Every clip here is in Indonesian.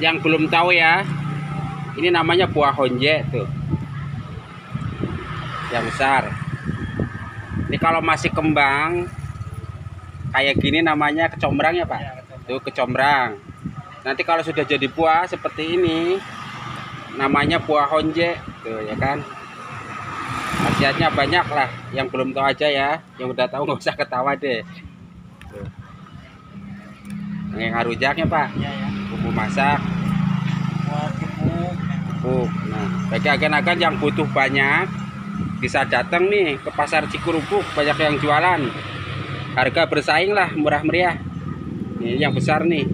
yang belum tahu ya, ini namanya buah honje tuh, yang besar. Ini kalau masih kembang kayak gini namanya kecombrang ya Pak. Ya, Tuh kecombrang. Nanti kalau sudah jadi buah seperti ini namanya buah honje tuh ya kan. Khasiatnya banyak lah, yang belum tahu aja ya, yang udah tahu nggak usah ketawa deh. Tuh. Yang ngarujaknya Pak, ya, ya. bumbu masak, Buat pupuk. Nah, bagi agen-agen yang butuh banyak bisa datang nih ke pasar Cikurubuk, banyak yang jualan. Harga bersaing lah, murah meriah. Ini yang besar nih.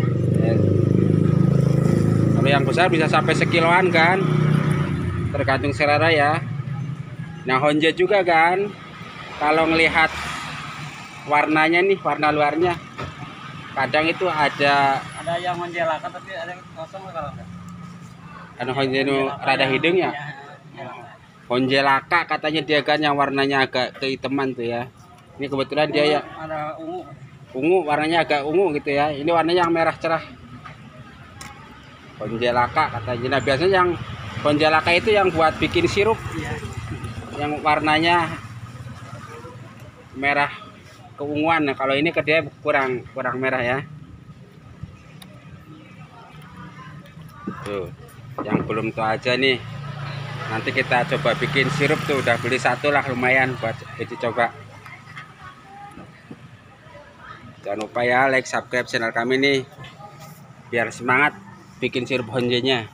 Kalau yang besar bisa sampai sekiloan kan, tergantung selera ya. Nah honje juga kan, kalau ngelihat warnanya nih, warna luarnya, kadang itu ada yang menjelaka tapi ada yang kosong kalau enggak. honje nu rada hidung ya. Honje laka katanya dia kan, yang warnanya agak kehitaman tuh ya. Ini kebetulan dia ya ada ungu, warnanya agak ungu gitu ya. Ini warnanya yang merah cerah. Honje laka katanya. Nah biasanya yang honje laka itu yang buat bikin sirup. ya. Yang warnanya merah keunguan. Nah, kalau ini ke dia kurang merah ya. Tuh, yang belum tahu aja nih. Nanti kita coba bikin sirup tuh, udah beli satu lah lumayan buat dicoba. Jangan lupa ya like, subscribe channel kami nih biar semangat bikin sirup honjenya.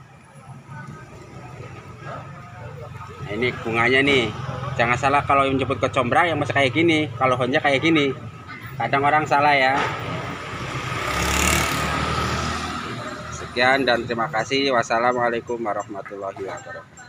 Nah, ini bunganya nih. Jangan salah kalau yang menyebut kecombrang yang masih kayak gini, kalau honje kayak gini. Kadang orang salah ya. Sekian dan terima kasih. Wassalamualaikum warahmatullahi wabarakatuh.